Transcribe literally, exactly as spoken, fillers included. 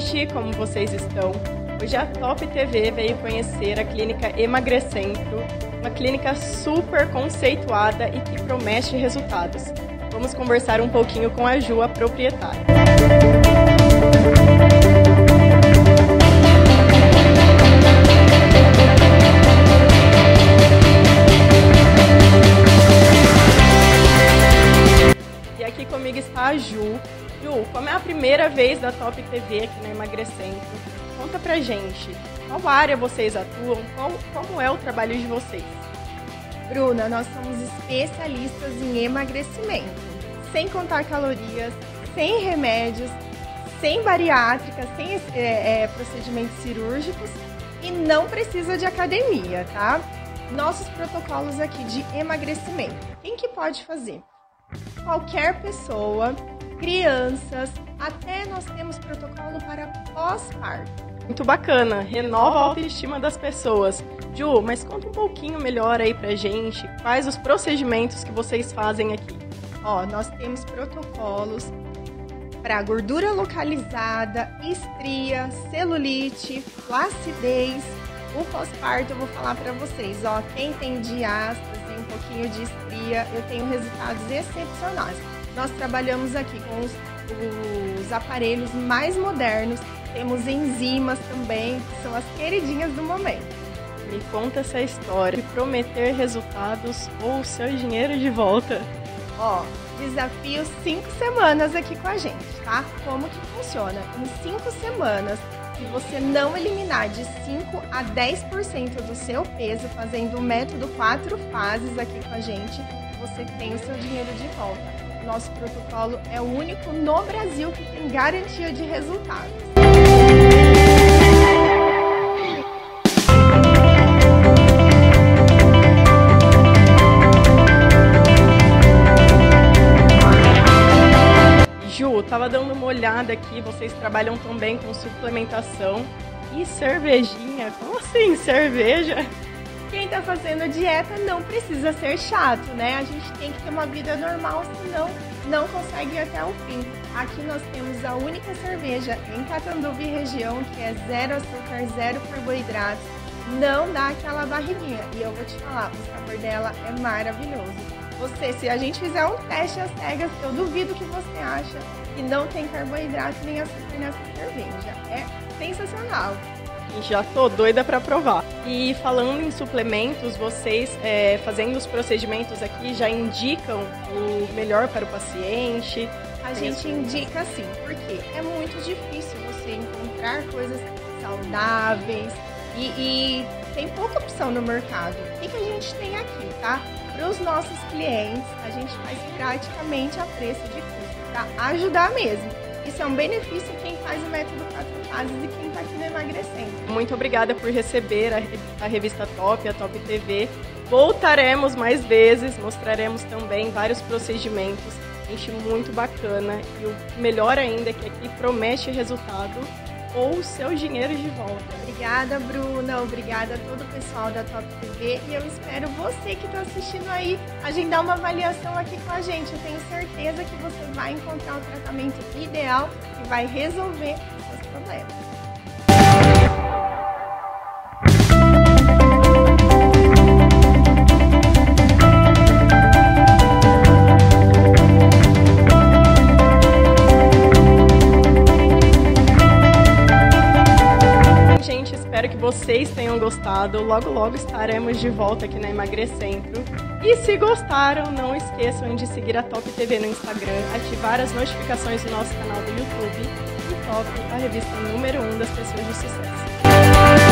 gente, como vocês estão? Hoje a Top T V veio conhecer a clínica Emagrecentro, uma clínica super conceituada e que promete resultados. Vamos conversar um pouquinho com a Ju, a proprietária. E aqui comigo está a Ju. Ju, como é a primeira vez da Top T V aqui na Emagrecentro, conta pra gente, qual área vocês atuam, qual, como é o trabalho de vocês? Bruna, nós somos especialistas em emagrecimento, sem contar calorias, sem remédios, sem bariátrica, sem é, é, procedimentos cirúrgicos e não precisa de academia, tá? Nossos protocolos aqui de emagrecimento, quem que pode fazer? Qualquer pessoa, crianças, até nós temos protocolo para pós-parto. Muito bacana, renova a autoestima das pessoas. Ju, mas conta um pouquinho melhor aí pra gente, quais os procedimentos que vocês fazem aqui? Ó, nós temos protocolos para gordura localizada, estria, celulite, flacidez. O pós-parto eu vou falar para vocês, ó, quem tem diástase, um pouquinho de estria, eu tenho resultados excepcionais. Nós trabalhamos aqui com os, os aparelhos mais modernos, temos enzimas também, que são as queridinhas do momento. Me conta essa história de prometer resultados ou o seu dinheiro de volta. Ó, desafio cinco semanas aqui com a gente, tá? Como que funciona? Em cinco semanas, se você não eliminar de cinco a dez por cento do seu peso, fazendo o método quatro fases aqui com a gente, você tem o seu dinheiro de volta. Nosso protocolo é o único no Brasil que tem garantia de resultados. Ju, tava dando uma olhada aqui, vocês trabalham também com suplementação e cervejinha. Como assim, cerveja? Quem tá fazendo dieta não precisa ser chato, né? A gente tem que ter uma vida normal, senão não consegue ir até o fim. Aqui nós temos a única cerveja em Catanduva e região que é zero açúcar, zero carboidratos, não dá aquela barriguinha. E eu vou te falar, o sabor dela é maravilhoso. Você, se a gente fizer um teste às cegas, eu duvido que você acha que não tem carboidrato nem açúcar nessa cerveja. É sensacional. Já tô doida para provar. E falando em suplementos, vocês é, fazendo os procedimentos aqui já indicam o melhor para o paciente? A gente indica sim, porque é muito difícil você encontrar coisas saudáveis e, e tem pouca opção no mercado. O que, que a gente tem aqui, tá? Para os nossos clientes, a gente faz praticamente a preço de custo, para ajudar mesmo. Isso é um benefício quem faz o método quatro fases e quem está aqui no Emagrecendo. Muito obrigada por receber a, a revista Top, a Top T V. Voltaremos mais vezes, mostraremos também vários procedimentos. Gente, muito bacana. E o melhor ainda é que aqui promete resultado ou o seu dinheiro de volta. Obrigada, Bruna. Obrigada a todo o pessoal da Top T V. E eu espero você que está assistindo aí agendar uma avaliação aqui com a gente. Eu tenho certeza que você vai encontrar o tratamento ideal que vai resolver os seus problemas. Espero que vocês tenham gostado. Logo, logo estaremos de volta aqui na Emagrecentro. E se gostaram, não esqueçam de seguir a Top T V no Instagram, ativar as notificações do nosso canal do YouTube e Top, a revista número um das pessoas de sucesso.